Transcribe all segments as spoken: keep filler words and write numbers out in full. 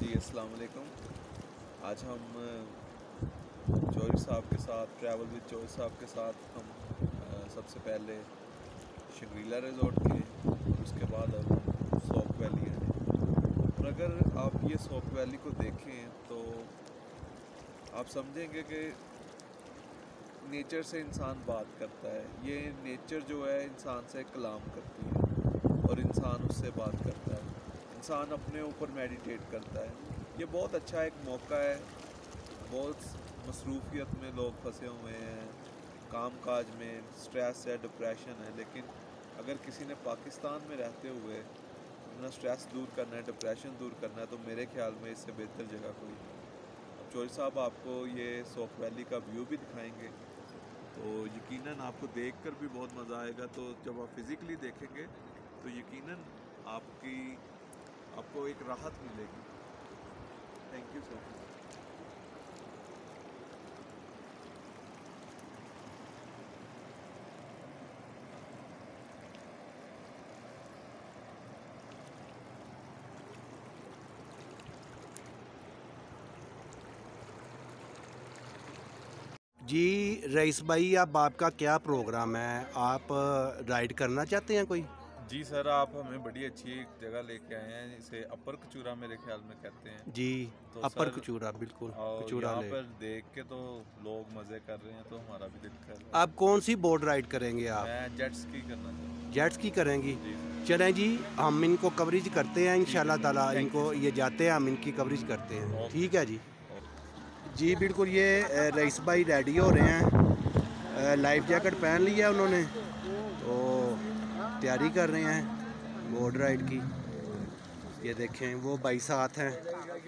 जी अस्सलाम वालेकुम। आज हम जौहरी साहब के साथ ट्रैवल विद जौहरी साहब के साथ हम अ, सबसे पहले शंग्रीला रिज़ॉर्ट गए और उसके बाद अब हम सोक वैली आए। और अगर आप ये सोक वैली को देखें तो आप समझेंगे कि नेचर से इंसान बात करता है। ये नेचर जो है इंसान से कलाम करती है और इंसान उससे बात करता है। इंसान अपने ऊपर मेडिटेट करता है। ये बहुत अच्छा एक मौका है। बहुत मसरूफियत में लोग फंसे हुए हैं, काम काज में स्ट्रेस है, डिप्रेशन है, लेकिन अगर किसी ने पाकिस्तान में रहते हुए अपना स्ट्रेस दूर करना है, डिप्रेशन दूर करना है, तो मेरे ख्याल में इससे बेहतर जगह कोई नहीं। अब चौधरी साहब आपको ये सोक वैली का व्यू भी दिखाएंगे, तो यकीनन आपको देखकर भी बहुत मज़ा आएगा। तो जब आप फिज़िकली देखेंगे तो यकीनन आपकी आपको एक राहत मिलेगी। Thank you so much. जी रईस भाई, अब आपका क्या प्रोग्राम है? आप राइड करना चाहते हैं कोई? जी सर, आप हमें बड़ी अच्छी एक जगह लेके आए हैं, इसे अपर कचूरा मेरे ख्याल में कहते हैं। जी, तो अपर सर, कचूरा, बिल्कुल और कचूरा यहाँ ले। पर देख के तो लोग मज़े कर रहे हैं, तो हमारा भी दिल कर रहा आप कौन सी बोट राइड करेंगे? है। आप मैं जेट स्की करना चाहता हूँ। जेट्स की करेंगी? जी सर। चलें जी, हम इनको कवरेज करते हैं ठीक है इंशाल्लाह सर, ताला। थैंक यू इनको सर। ये जाते हैं, हम इनकी कवरेज करते हैं। ओके ठीक है सर। जी। ओके। जी बिल्कुल, ये रईस भाई रेडी हो रहे हैं। लाइफ जैकेट पहन लिया उन्होंने, तो तैयारी कर रहे हैं बोट राइड की। ये देखें, वो भाई साथ हैं।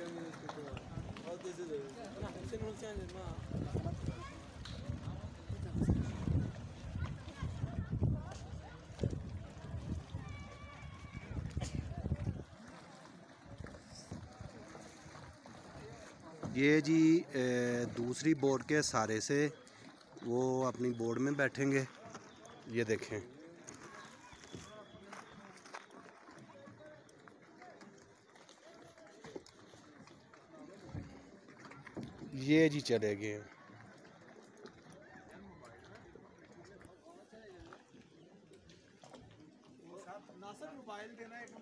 ये जी दूसरी बोट के सहारे से वो अपनी बोट में बैठेंगे। ये देखें, ये जी चले गए। मोबाइल देना एक।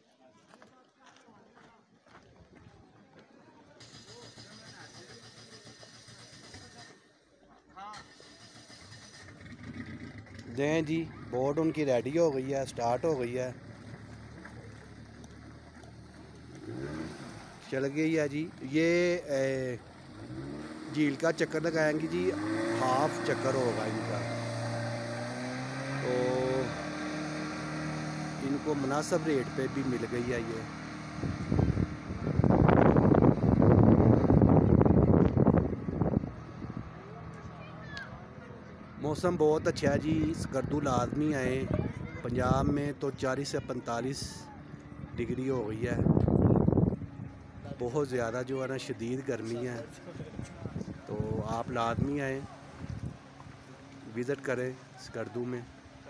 दें जी, बोट उनकी रेडी हो गई है, स्टार्ट हो गई है, चल गई है जी। ये झील का चक्कर लगाएंगी जी, हाफ चक्कर होगा इनका, तो इनको मुनासिब रेट पे भी मिल गई है ये। मौसम बहुत अच्छा है जी, स्कर्दू लाजमी आए। पंजाब में तो चालीस से पैंतालीस डिग्री हो गई है, बहुत ज़्यादा जो है ना शदीद गर्मी है। तो आप लाजमी आए, विज़िट करें स्कर्दू में।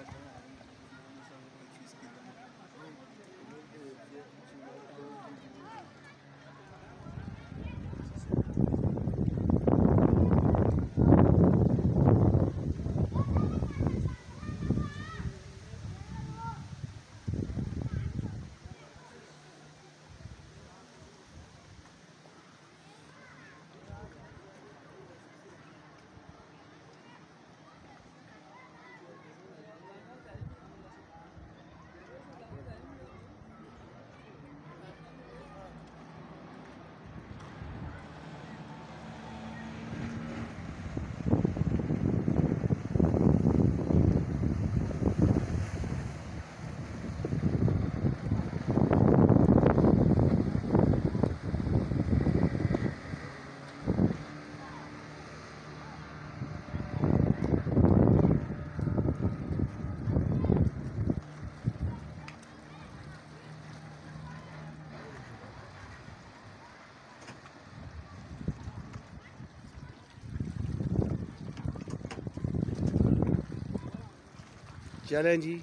चलें जी,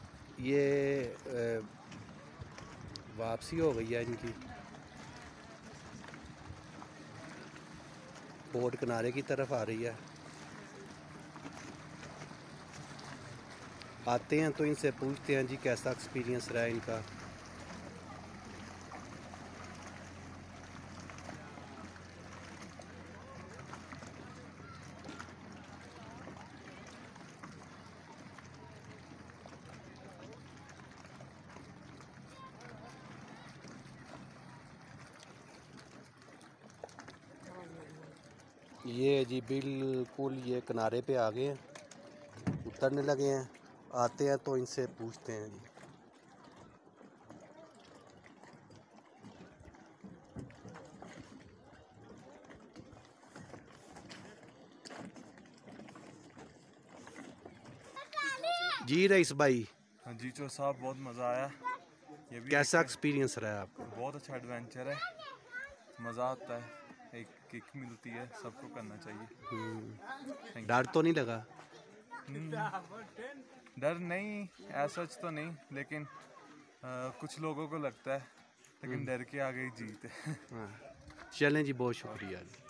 ये वापसी हो गई है इनकी। बोट किनारे की तरफ आ रही है। आते हैं तो इनसे पूछते हैं जी कैसा एक्सपीरियंस रहा इनका। ये जी बिल्कुल ये किनारे पे आ गए हैं, उतरने लगे हैं। आते हैं तो इनसे पूछते हैं जी। जी रईस भाई, हाँ जी चो साहब, बहुत मज़ा आया। ये भी कैसा एक एक्सपीरियंस रहा आपका? बहुत अच्छा एडवेंचर है, मज़ा आता है, एक किक मिलती है, सबको करना चाहिए। हम्म, डर तो नहीं लगा? डर नहीं, ऐसा तो नहीं, लेकिन आ, कुछ लोगों को लगता है, लेकिन डर के आगे ही जीत है। हाँ, चलें जी, बहुत शुक्रिया।